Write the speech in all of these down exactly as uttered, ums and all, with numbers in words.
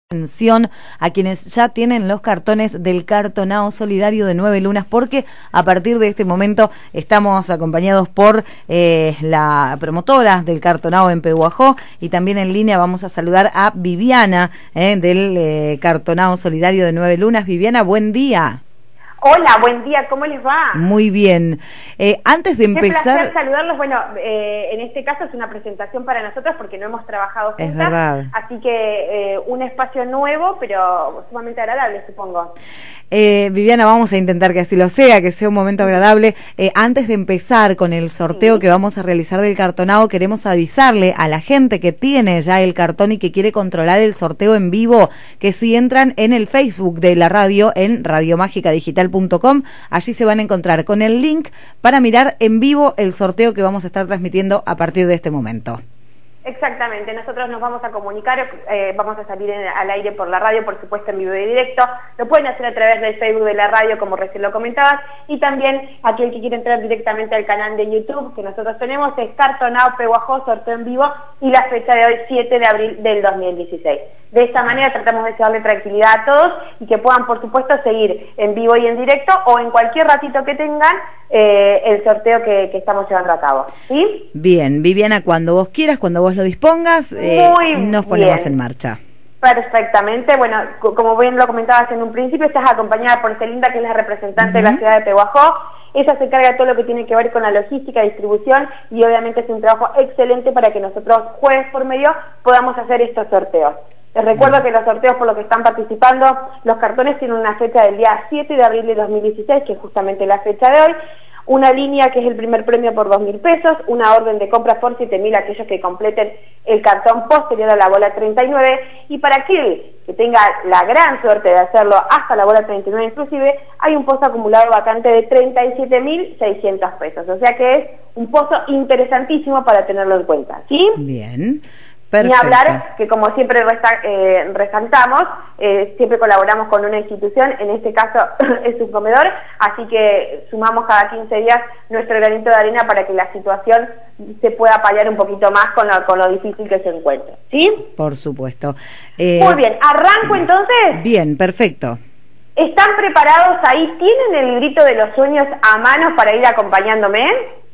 Atención a quienes ya tienen los cartones del Cartonao Solidario de Nueve Lunas, porque a partir de este momento estamos acompañados por eh, la promotora del Cartonao en Pehuajó, y también en línea vamos a saludar a Viviana eh, del eh, Cartonao Solidario de Nueve Lunas. Viviana, buen día. Hola, buen día, ¿cómo les va? Muy bien. Eh, antes de empezar... Qué placer saludarlos. Bueno, eh, en este caso es una presentación para nosotros porque no hemos trabajado juntas. Es verdad. Así que eh, un espacio nuevo, pero sumamente agradable, supongo. Eh, Viviana, vamos a intentar que así lo sea, que sea un momento agradable. Eh, antes de empezar con el sorteo sí. que vamos a realizar del Cartonao, queremos avisarle a la gente que tiene ya el cartón y que quiere controlar el sorteo en vivo, que si entran en el Facebook de la radio, en radio mágica digital punto com, allí se van a encontrar con el link para mirar en vivo el sorteo que vamos a estar transmitiendo a partir de este momento. Exactamente, nosotros nos vamos a comunicar, eh, vamos a salir en, al aire por la radio, por supuesto en vivo y directo, lo pueden hacer a través del Facebook de la radio, como recién lo comentabas, y también aquel que quiere entrar directamente al canal de YouTube que nosotros tenemos es Cartonao Pehuajó, sorteo en vivo, y la fecha de hoy, siete de abril del dos mil dieciséis. De esta manera tratamos de darle tranquilidad a todos y que puedan, por supuesto, seguir en vivo y en directo o en cualquier ratito que tengan eh, el sorteo que, que estamos llevando a cabo. ¿Sí? Bien, Viviana, cuando vos quieras, cuando vos lo dispongas, eh, nos ponemos bien en marcha. Perfectamente. Bueno, como bien lo comentabas en un principio, estás acompañada por Celinda, que es la representante uh-huh. de la ciudad de Pehuajó. Ella se encarga de todo lo que tiene que ver con la logística, distribución, y obviamente es un trabajo excelente para que nosotros, jueves por medio, podamos hacer estos sorteos. Les recuerdo que los sorteos por los que están participando, los cartones tienen una fecha del día siete de abril de dos mil dieciséis, que es justamente la fecha de hoy, una línea que es el primer premio por dos mil pesos, una orden de compra por siete mil aquellos que completen el cartón posterior a la bola treinta y nueve, y para aquel que tenga la gran suerte de hacerlo hasta la bola treinta y nueve inclusive, hay un pozo acumulado vacante de treinta y siete mil seiscientos pesos, o sea que es un pozo interesantísimo para tenerlo en cuenta, ¿sí? Bien. Perfecto. Ni hablar que, como siempre resta, eh, resaltamos, eh, siempre colaboramos con una institución, en este caso es un comedor, así que sumamos cada quince días nuestro granito de arena para que la situación se pueda paliar un poquito más con lo, con lo difícil que se encuentra, ¿sí? Por supuesto. Eh, Muy bien, ¿arranco entonces? Bien, perfecto. ¿Están preparados ahí? ¿Tienen el librito de los sueños a mano para ir acompañándome?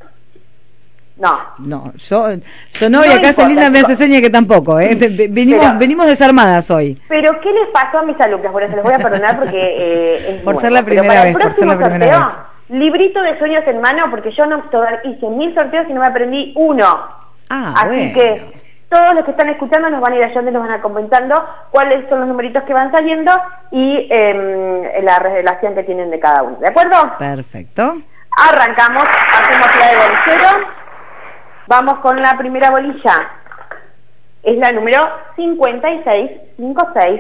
No. No, yo, yo no, no y acá Celinda me hace seña que tampoco, ¿eh? Sí, venimos, pero, venimos desarmadas hoy. Pero ¿qué les pasó a mis alumnas? Bueno, se les voy a perdonar porque eh, es por bueno. ser la primera vez, por ser la primera sorteo, vez. Librito de sueños en mano, porque yo no hice mil sorteos y no me aprendí uno. Ah, Así bueno. que todos los que están escuchando nos van a ir ayudando y nos van a comentando cuáles son los numeritos que van saliendo y eh, la revelación que tienen de cada uno. ¿De acuerdo? Perfecto. Arrancamos, hacemos la de bolillero. Vamos con la primera bolilla. Es la número cincuenta y seis cincuenta y seis.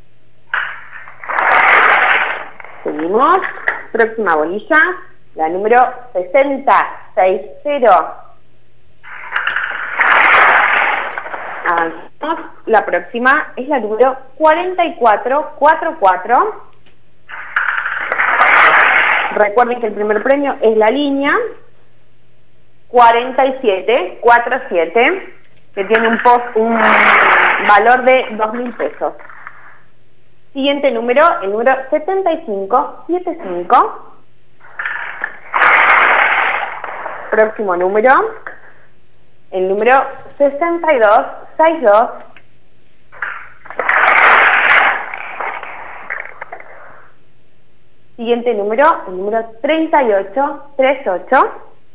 Seguimos. Próxima bolilla. La número sesenta sesenta. Avanzamos. La próxima es la número cuarenta y cuatro cuarenta y cuatro. Recuerden que el primer premio es la línea cuarenta y siete cuarenta y siete, que tiene un post, un valor de dos mil pesos. Siguiente número, el número setenta y cinco setenta y cinco. Próximo número, el número sesenta y dos sesenta y dos. Siguiente número, el número treinta y ocho treinta y ocho.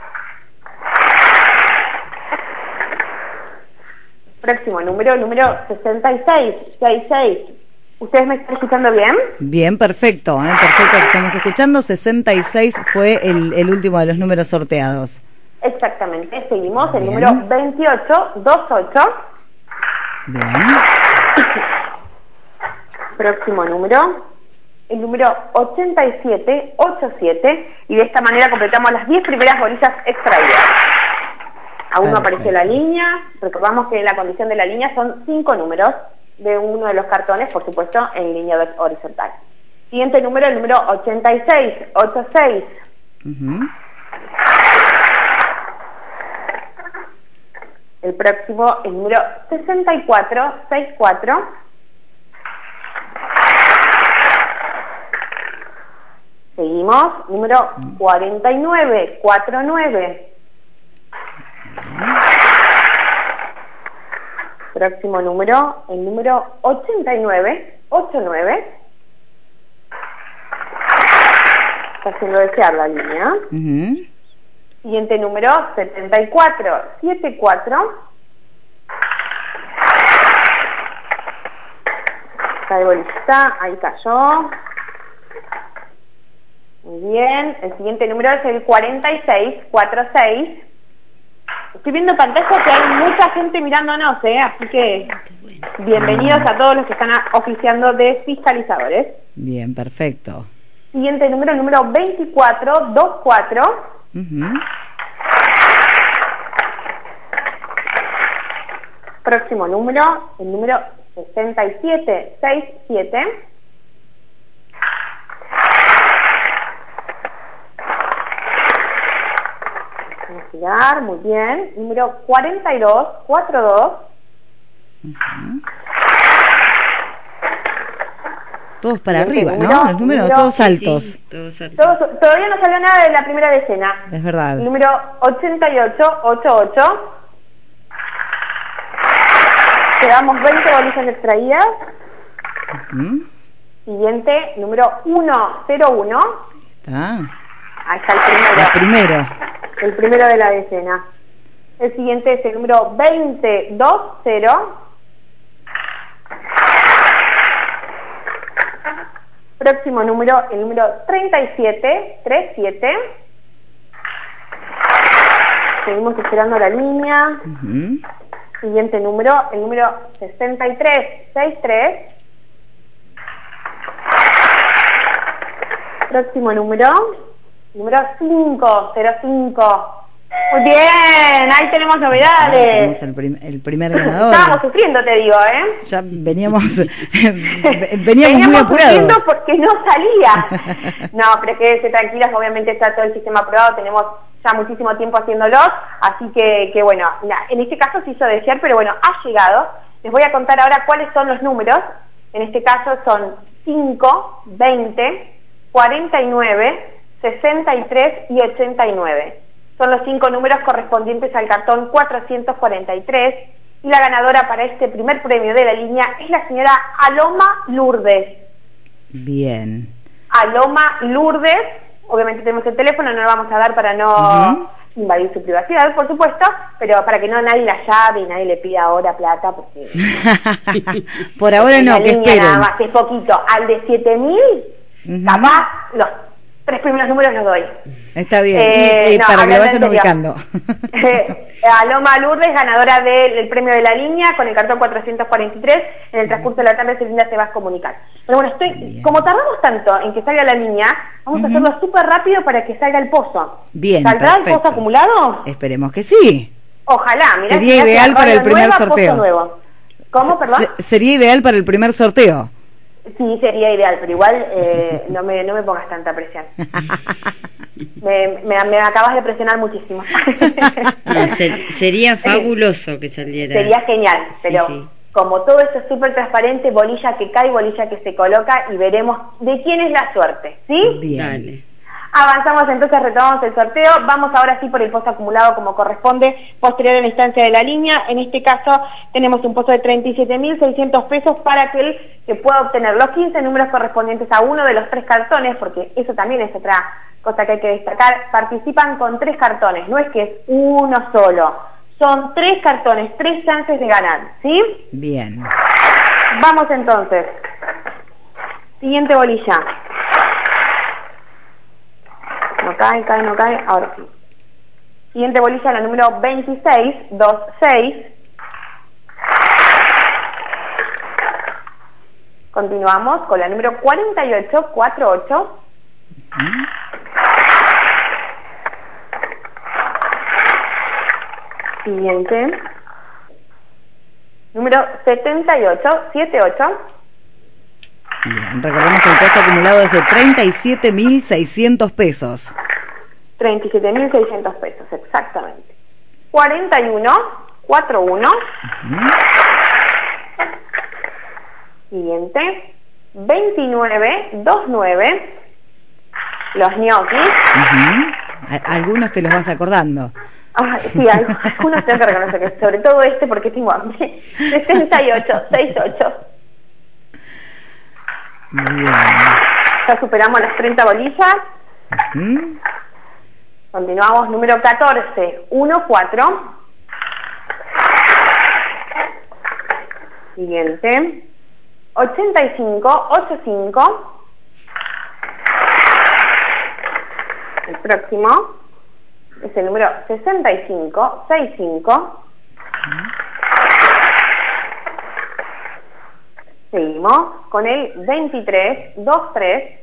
Próximo número, número sesenta y seis sesenta y seis. ¿Ustedes me están escuchando bien? Bien, perfecto, ¿eh? Perfecto, estamos escuchando. sesenta y seis fue el, el último de los números sorteados. Exactamente, seguimos. El bien. Número veintiocho veintiocho. Bien. Próximo número, el número ochenta y siete ochenta y siete. Y de esta manera completamos las diez primeras bolillas extraídas. Aún no apareció la línea. Recordamos que la condición de la línea son cinco números de uno de los cartones, por supuesto, en línea horizontal. Siguiente número, el número ochenta y seis ochenta y seis. Uh-huh. El próximo, el número sesenta y cuatro sesenta y cuatro. Seguimos, número cuarenta y nueve, cuarenta y nueve. Próximo número, el número ochenta y nueve, ochenta y nueve. Está haciendo desear la línea. Uh-huh. Siguiente número, setenta y cuatro, setenta y cuatro. Cae bolita, ahí cayó. Muy bien, el siguiente número es el cuarenta y seis, cuarenta y seis. Estoy viendo en pantalla que hay mucha gente mirándonos, ¿eh? Así que bienvenidos a todos los que están oficiando de fiscalizadores. Bien, perfecto. Siguiente número, número veinticuatro, veinticuatro. Uh-huh. Próximo número, el número sesenta y siete, sesenta y siete. Vamos a girar, muy bien. Número cuarenta y dos, cuarenta y dos. Uh-huh. Todos para Este arriba, número, ¿no? Los números número, todos altos. Sí, todos altos. Todos, todavía no salió nada de la primera decena. Es verdad. El número ochenta y ocho, ochenta y ocho. Quedamos veinte bolillas extraídas. Uh-huh. Siguiente, número ciento uno. Está. Ahí está el primero. El primero. El primero de la decena. El siguiente es el número veinte, veinte. Próximo número, el número treinta y siete, treinta y siete. Seguimos esperando la línea. Uh-huh. Siguiente número, el número sesenta y tres, sesenta y tres. Próximo número, número cinco, cero cinco. Muy bien, ahí tenemos novedades. Tenemos el, prim el primer ganador. Estábamos sufriendo, te digo, ¿eh? Ya veníamos, veníamos, veníamos muy apurados. sufriendo porque no salía. No, pero quédese tranquilas, obviamente está todo el sistema aprobado, tenemos ya muchísimo tiempo haciéndolo, así que, que bueno, en este caso se hizo desear, pero bueno, ha llegado. Les voy a contar ahora cuáles son los números. En este caso son cinco, veinte, cuarenta y nueve, sesenta y tres y ochenta y nueve. Son los cinco números correspondientes al cartón cuatrocientos cuarenta y tres y la ganadora para este primer premio de la línea es la señora Aloma Lourdes. Bien. Aloma Lourdes, obviamente tenemos el teléfono, no lo vamos a dar para no uh-huh. invadir su privacidad, por supuesto, pero para que no nadie la llame y nadie le pida ahora plata, porque por ahora no, que esperen. Nada más, es poquito. Al de siete mil, uh-huh. capaz los tres primeros números los doy. Está bien, eh, y, y no, para que lo vayan serio. ubicando. eh, Aloma Lourdes, ganadora del, del premio de la línea con el cartón cuatrocientos cuarenta y tres. En el transcurso de la tarde, Celinda se va a comunicar. Pero bueno, estoy bien. Como tardamos tanto en que salga la línea, vamos uh-huh. a hacerlo súper rápido para que salga el pozo. Bien, ¿Saldrá perfecto. el pozo acumulado? Esperemos que sí. Ojalá. Mirá, sería mirá, ideal para el primer nueva, sorteo. Pozo nuevo. ¿Cómo, perdón? Se, sería ideal para el primer sorteo. Sí, sería ideal, pero igual eh, no, me, no me pongas tanta presión. Me, me, me acabas de presionar muchísimo. No, ser, sería fabuloso que saliera. Sería genial, pero sí, sí. Como todo esto es súper transparente, bolilla que cae, bolilla que se coloca y veremos de quién es la suerte, ¿sí? Bien. Dale. Avanzamos entonces, retomamos el sorteo. Vamos ahora sí por el pozo acumulado como corresponde, posterior a la instancia de la línea. En este caso tenemos un pozo de treinta y siete mil seiscientos pesos para aquel que pueda obtener los quince números correspondientes a uno de los tres cartones, porque eso también es otra cosa que hay que destacar. Participan con tres cartones, no es que es uno solo. Son tres cartones, tres chances de ganar, ¿sí? Bien. Vamos entonces. Siguiente bolilla. No cae, cae, no cae. Ahora sí. Siguiente bolilla, la número veintiséis, veintiséis. Continuamos con la número cuarenta y ocho, cuarenta y ocho. ¿Mm? Siguiente. Número setenta y ocho, setenta y ocho. Bien, recordemos que el pozo acumulado es de treinta y siete mil seiscientos pesos. treinta y siete mil seiscientos pesos, exactamente. cuarenta y uno, cuarenta y uno. Uh-huh. Siguiente. veintinueve, veintinueve. los ñoquis. Uh-huh. Algunos te los vas acordando. Ah, sí, algunos tengo que reconocer, que sobre todo este porque tengo hambre. sesenta y ocho, sesenta y ocho. Bien. Ya superamos las treinta bolillas. Uh-huh. Continuamos, número catorce, catorce. Siguiente. ochenta y cinco, ochenta y cinco. El próximo es el número sesenta y cinco, sesenta y cinco. Seguimos con el veintitrés, veintitrés.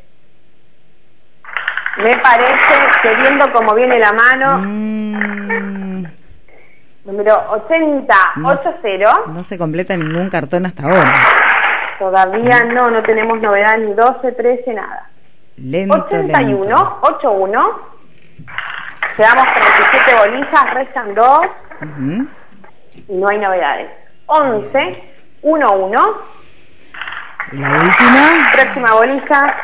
Me parece que viendo cómo viene la mano, mm. número ochenta, no, ochenta. No se completa ningún cartón hasta ahora. Todavía no, no tenemos novedad ni doce, trece, nada. Lento, ochenta y uno, lento. ochenta y uno. Llevamos treinta y siete bolillas, restan dos. Uh-huh. Y no hay novedades. once, diez, uno. Y la última. Próxima bolilla.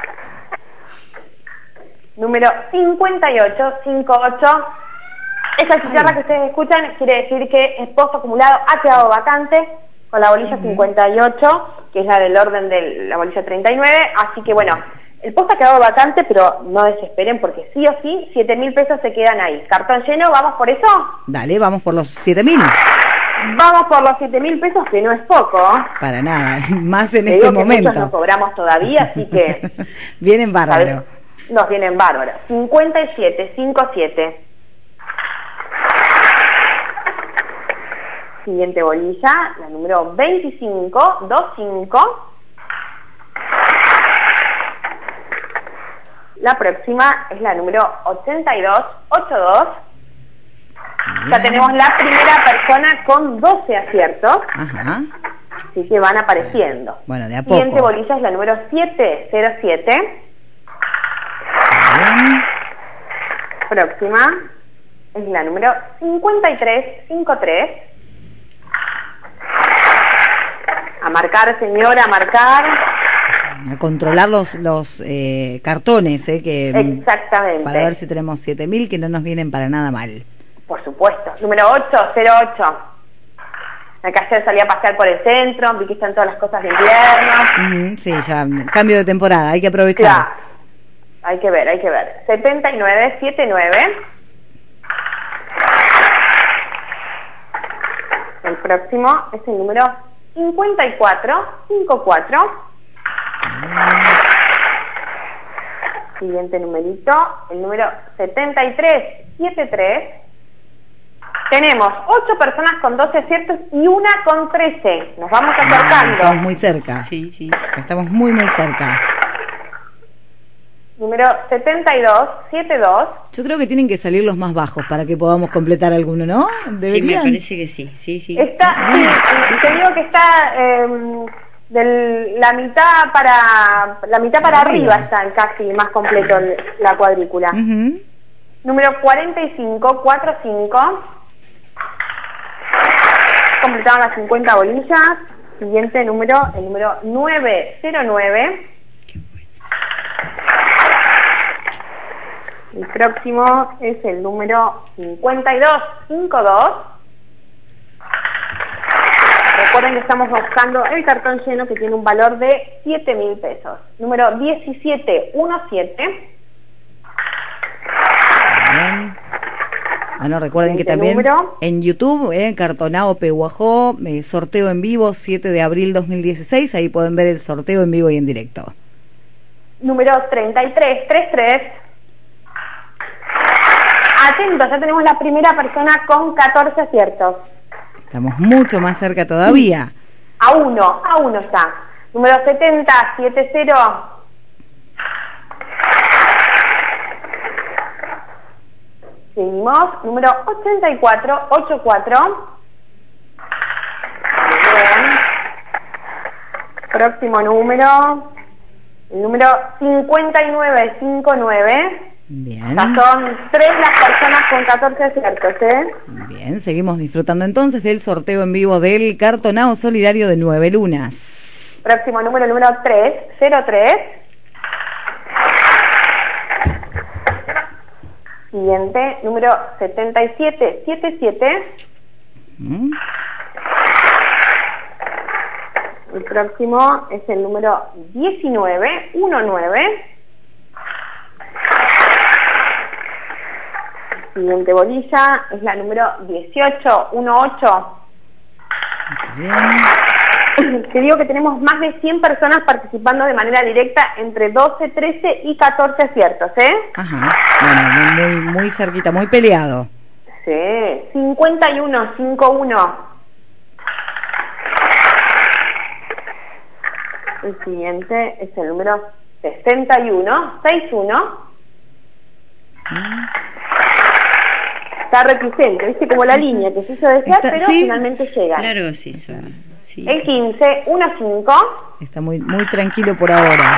Número cincuenta y ocho, cincuenta y ocho. Esa chicharra que ustedes escuchan quiere decir que el post acumulado ha quedado vacante con la bolilla uh-huh. cincuenta y ocho, que es la del orden de la bolilla treinta y nueve. Así que bueno, el post ha quedado vacante, pero no desesperen porque sí o sí, siete mil pesos se quedan ahí. ¿Cartón lleno? ¿Vamos por eso? Dale, vamos por los siete mil. Vamos por los siete mil pesos, que no es poco. Para nada, más en Te este digo que momento. Muchos no cobramos todavía, así que... Vienen bárbaros. Nos vienen bárbaros. cincuenta y siete, cincuenta y siete. Siguiente bolilla, la número veinticinco, veinticinco. La próxima es la número ochenta y dos, ochenta y dos. Ya tenemos la primera persona con doce aciertos. Ajá. Así que van apareciendo. Bueno, de a poco. Siguiente bolilla es la número setecientos siete. Bien. Próxima es la número cincuenta y tres, cincuenta y tres. A marcar, señora, a marcar. A controlar los, los eh, cartones, eh, que exactamente. Para ver si tenemos siete mil, que no nos vienen para nada mal. Por supuesto. Número ocho, cero ocho. Acá ayer salí a pasear por el centro, vi que están todas las cosas de invierno. Mm, sí, ya, cambio de temporada, hay que aprovechar. Claro. Hay que ver, hay que ver. setenta y nueve, setenta y nueve. El próximo es el número cincuenta y cuatro, cincuenta y cuatro. Siguiente numerito, el número setenta y tres, setenta y tres. Tenemos ocho personas con doce aciertos y una con trece. Nos vamos acercando. Estamos muy cerca. Sí, sí. Estamos muy, muy cerca. Número setenta y dos, setenta y dos. Yo creo que tienen que salir los más bajos para que podamos completar alguno, ¿no? ¿Deberían? Sí, me parece que sí. Sí, sí. Está, sí, te digo que está eh, de la mitad para la mitad para arriba, arriba está casi más completo la cuadrícula. Uh-huh. Número cuarenta y cinco, cuarenta y cinco. Completaron las cincuenta bolillas. Siguiente número, el número novecientos nueve. El próximo es el número cincuenta y dos, cincuenta y dos. Recuerden que estamos buscando el cartón lleno que tiene un valor de siete mil pesos. Número diecisiete, diecisiete. Bien. Bueno, recuerden que Este también número. En YouTube, eh, Cartonao Pehuajó, eh, sorteo en vivo, siete de abril dos mil dieciséis, ahí pueden ver el sorteo en vivo y en directo. Número treinta y tres, treinta y tres. Atentos, ya tenemos la primera persona con catorce aciertos. Estamos mucho más cerca todavía. A uno, a uno está. Número setenta, setenta. Seguimos. Número ochenta y cuatro, ochenta y cuatro. Bien. Próximo número. El número cincuenta y nueve, cincuenta y nueve. Bien. Ya son tres las personas con catorce aciertos, ¿eh? Bien, seguimos disfrutando entonces del sorteo en vivo del Cartonao Solidario de Nueve Lunas. Próximo número, el número trescientos tres. Siguiente, número setenta y siete setenta y siete. ¿Mm? El próximo es el número diecinueve diecinueve. Siguiente bolilla es la número dieciocho dieciocho. Bien. Te digo que tenemos más de cien personas participando de manera directa entre doce, trece y catorce aciertos, ¿eh? Ajá, bueno, muy, muy cerquita, muy peleado. Sí, cincuenta y uno cincuenta y uno. El siguiente es el número sesenta y uno sesenta y uno. Mm. Está reticente, ¿viste? Como la línea que se hizo desear, Está, pero sí. finalmente llega. Claro, sí, son, sí. El quince quince. Está muy, muy tranquilo por ahora.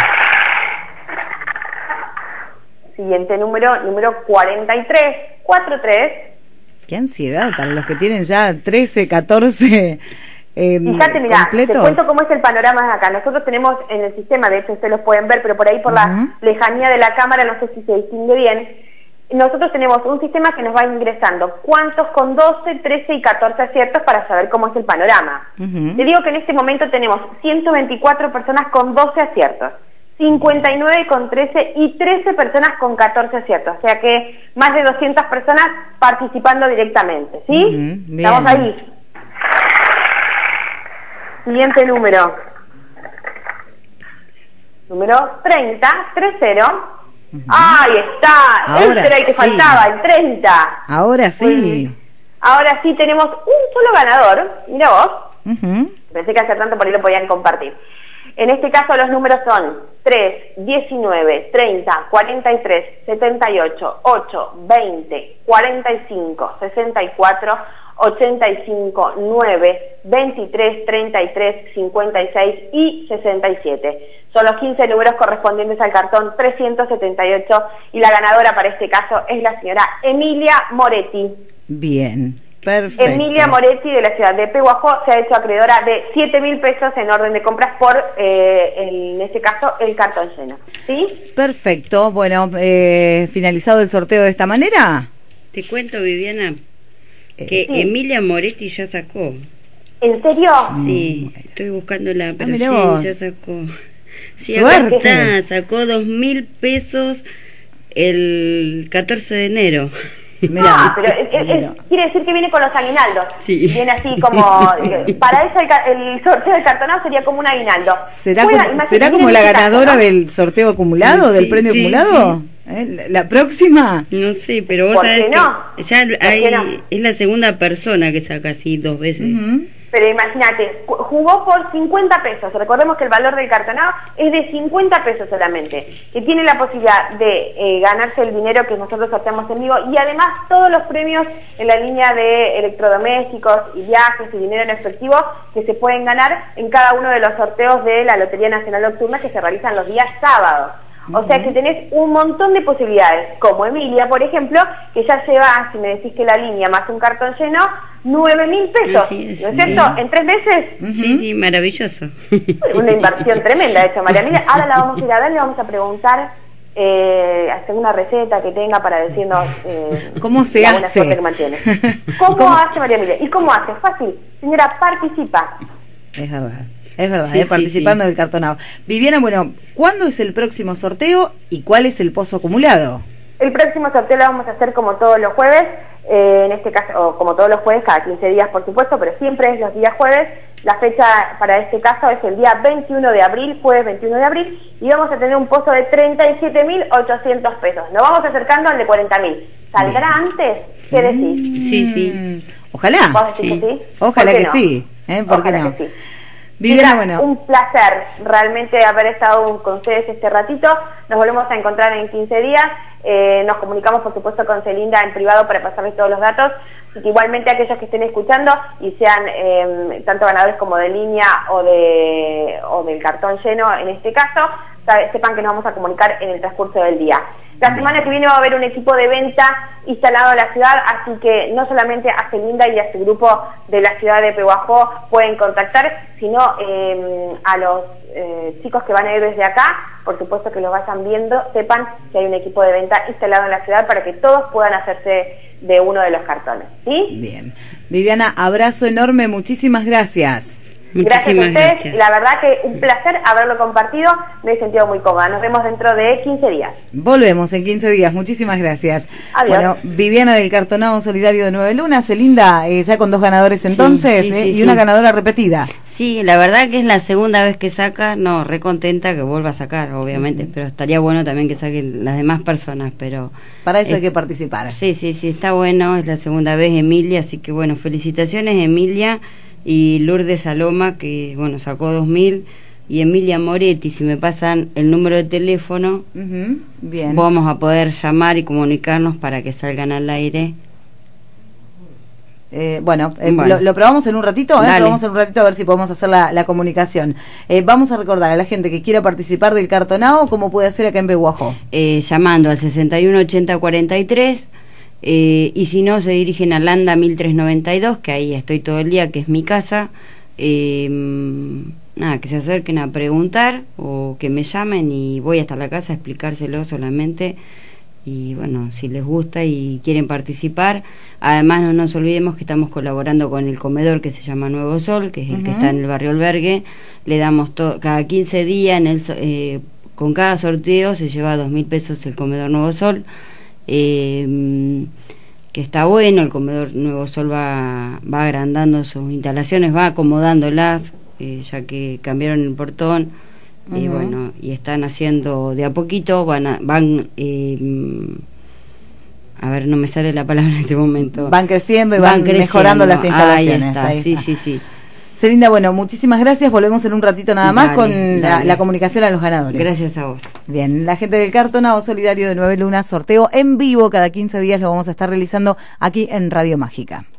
Siguiente número, número cuarenta y tres cuarenta y tres. Qué ansiedad para los que tienen ya trece, catorce eh, Fíjate, mira, completos. te cuento cómo es el panorama de acá. Nosotros tenemos en el sistema, de hecho ustedes los pueden ver, pero por ahí por Uh-huh. la lejanía de la cámara no sé si se distingue bien. Nosotros tenemos un sistema que nos va ingresando cuántos con doce, trece y catorce aciertos para saber cómo es el panorama. Uh-huh. Te digo que en este momento tenemos ciento veinticuatro personas con doce aciertos, cincuenta y nueve con trece y trece personas con catorce aciertos. O sea que más de doscientas personas participando directamente, ¿sí? Uh-huh. Bien. Estamos ahí. Siguiente número. Número treinta treinta. Uh-huh. Ahí está, Ahora este era el que sí. faltaba, el treinta. Ahora Muy sí. bien. Ahora sí tenemos un solo ganador, mira vos, Uh-huh. pensé que hace tanto por ahí lo podían compartir. En este caso los números son tres, diecinueve, treinta, cuarenta y tres, setenta y ocho, ocho, veinte, cuarenta y cinco, sesenta y cuatro, ochenta y cinco, nueve, veintitrés, treinta y tres, cincuenta y seis y sesenta y siete. Son los quince números correspondientes al cartón trescientos setenta y ocho y la ganadora para este caso es la señora Emilia Moretti. Bien, perfecto. Emilia Moretti de la ciudad de Pehuajó se ha hecho acreedora de siete mil pesos en orden de compras por, eh, el, en este caso, el cartón lleno. ¿Sí? Perfecto, bueno, eh, finalizado el sorteo de esta manera. Te cuento, Viviana, que Sí. Emilia Moretti ya sacó. ¿En serio? Sí, estoy buscándola, pero Ah, mirá sí, vos. ya sacó. Sí, Suerte. acá está, sacó dos mil pesos el catorce de enero. Mirá, Ah, pero es- es- mira. quiere decir que viene con los aguinaldos. Sí. Viene así como... Para eso el, ca- el sorteo del cartonado sería como un aguinaldo. ¿Será Bueno, como, imagínate, ¿será como en la este ganadora caso, ¿no? del sorteo acumulado, Sí, del premio sí, acumulado? ¿Eh? ¿La, la próxima? No sé, pero vos ¿Por sabés qué que no? ya ¿Por hay, qué no? es la segunda persona que saca así dos veces. Ujú. Pero imagínate, ju- jugó por cincuenta pesos. Recordemos que el valor del cartonado es de cincuenta pesos solamente. Que tiene la posibilidad de eh, ganarse el dinero que nosotros sorteamos en vivo y además todos los premios en la línea de electrodomésticos y viajes y dinero en efectivo que se pueden ganar en cada uno de los sorteos de la Lotería Nacional Nocturna que se realizan los días sábados. O sea que tenés un montón de posibilidades, como Emilia, por ejemplo, que ya lleva, si me decís que la línea más un cartón lleno, nueve mil pesos. Así es, ¿No es sí. cierto? En tres meses, Sí, sí, maravilloso. una inversión tremenda, de hecho, María Emilia. Ahora la vamos a ir a ver, le vamos a preguntar eh, hacer una receta que tenga para decirnos eh, ¿Cómo se la buena hace? suerte que mantiene. ¿Cómo, ¿Cómo? hace María Emilia? ¿Y cómo hace? Fácil. Señora, participa. Es verdad, es verdad, Sí, eh, sí, participando sí. del cartonado. Viviana, bueno, ¿cuándo es el próximo sorteo y cuál es el pozo acumulado? El próximo sorteo lo vamos a hacer como todos los jueves, eh, en este caso, o como todos los jueves, cada quince días por supuesto, pero siempre es los días jueves. La fecha para este caso es el día veintiuno de abril, jueves veintiuno de abril, y vamos a tener un pozo de treinta y siete mil ochocientos pesos. Nos vamos acercando al de cuarenta mil. ¿Saldrá antes? ¿Qué decís? Sí, sí. Mm, Ojalá. ¿Vos decís Sí. que sí? Ojalá ¿Por qué que no? sí, ¿eh? ¿Por qué Ojalá no? que sí. Viviana, Mira, bueno, un placer realmente haber estado con ustedes este ratito. Nos volvemos a encontrar en quince días. Eh, nos comunicamos, por supuesto, con Celinda en privado para pasarles todos los datos. Así que igualmente aquellos que estén escuchando y sean eh, tanto ganadores como de línea o de o del cartón lleno, en este caso, sabe- sepan que nos vamos a comunicar en el transcurso del día. La semana que viene va a haber un equipo de venta instalado en la ciudad, así que no solamente a Celinda y a su grupo de la ciudad de Pehuajó pueden contactar, sino eh, a los eh, chicos que van a ir desde acá, por supuesto que los vayan viendo, sepan que hay un equipo de venta instalado en la ciudad para que todos puedan hacerse de uno de los cartones, ¿sí? Bien. Viviana, abrazo enorme, muchísimas gracias. Gracias a ustedes, gracias. La verdad que un placer haberlo compartido, me he sentido muy cómoda. Nos vemos dentro de quince días. Volvemos en quince días, muchísimas gracias. Adiós. Bueno, Viviana del Cartonado Solidario de Nueve Lunas, Celinda, eh, ya con dos ganadores entonces, Sí, sí, eh, sí, y sí. una ganadora repetida. Sí, la verdad que es la segunda vez que saca, no, re contenta que vuelva a sacar, obviamente, pero estaría bueno también que saquen las demás personas, pero... Para eso eh, hay que participar. Sí, sí, sí, está bueno, es la segunda vez Emilia, así que bueno, felicitaciones Emilia y Lourdes Saloma, que bueno, sacó dos mil, y Emilia Moretti, si me pasan el número de teléfono, Ujú, bien. vamos a poder llamar y comunicarnos para que salgan al aire. Eh, bueno, eh, Bueno. Lo, lo probamos en un ratito, ¿eh? Dale. Probamos en un ratito a ver si podemos hacer la, la comunicación. Eh, vamos a recordar a la gente que quiera participar del cartonado, cómo puede hacer acá en Pehuajó. Eh, llamando al sesenta y uno ochenta cuarenta y tres, eh, y si no se dirigen a Landa mil trescientos noventa y dos, que ahí estoy todo el día, que es mi casa. eh, nada, que se acerquen a preguntar o que me llamen y voy hasta la casa a explicárselo solamente. Y bueno, si les gusta y quieren participar, además no nos olvidemos que estamos colaborando con el comedor que se llama Nuevo Sol, que es el Ujú. que está en el barrio Albergue. Le damos to- cada quince días en el so- eh, con cada sorteo se lleva dos mil pesos el comedor Nuevo Sol, eh, que está bueno. El comedor Nuevo Sol va, va agrandando sus instalaciones, va acomodándolas, eh, ya que cambiaron el portón. Y Ujú. bueno, y están haciendo de a poquito, van a, van eh, a ver, no me sale la palabra en este momento. Van creciendo y van, creciendo. mejorando las Ahí instalaciones. está, ahí sí, está. sí, sí. Celinda, bueno, muchísimas gracias. Volvemos en un ratito nada más Dale, con la, dale. la comunicación a los ganadores. Gracias a vos. Bien, la gente del Cartonado Solidario de Nueve Lunas, sorteo en vivo cada quince días, lo vamos a estar realizando aquí en Radio Mágica.